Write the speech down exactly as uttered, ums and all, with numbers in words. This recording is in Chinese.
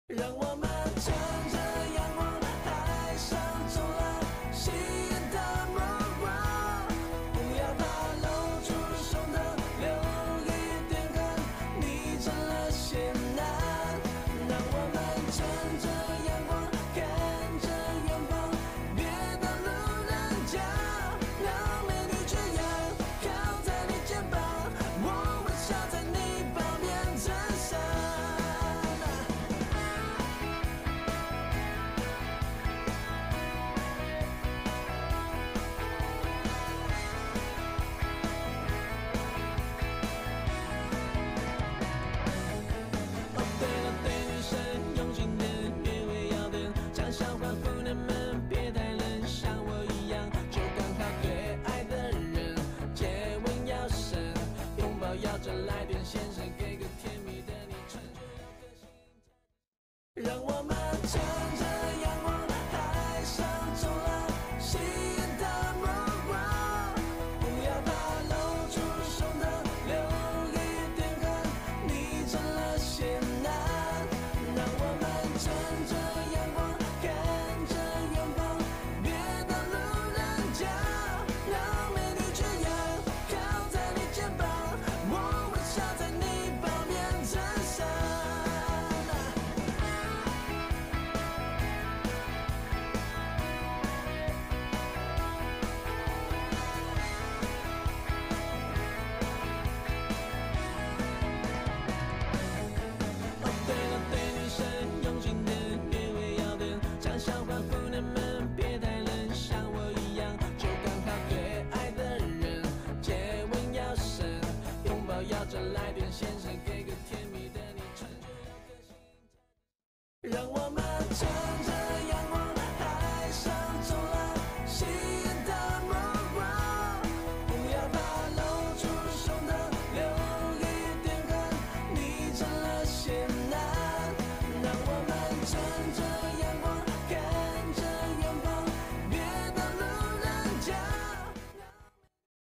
让我们乘着阳光，爱上冲浪，吸引它目光。不要怕露出胸膛，留一点汗，你成了仙男。让我们乘着阳光，看着远方，别当路人甲。让美女缺氧，靠在你肩膀，我微笑在你旁边衬衫。哦，对了，对女生用心点，约会要点，讲笑话，姑娘们别太冷，像我一样，就刚好对爱的人，接吻要深，拥抱要着来点先生，给个甜蜜的你，穿着有个性。让我们乘着阳光，爱上冲浪，吸引它目光。不要怕露出胸膛，留一点汗，你成了仙男。让我们乘着阳光，看着远方，别当路人甲。让美女缺氧，靠在你肩膀，我微笑在你旁边衬衫。哦，对了，对女生用心点，约会要点，讲笑话，姑娘们别太冷，像我一样，就刚好对爱的人，接吻要深，拥抱要着来点先生，给个甜蜜的你，穿着有个性。让我们。